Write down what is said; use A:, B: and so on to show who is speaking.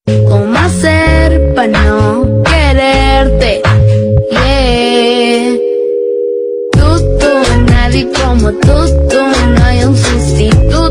A: ¿Cómo hacer para no quererte? Yeah. Tú, nadie como tú, no hay un sustituto.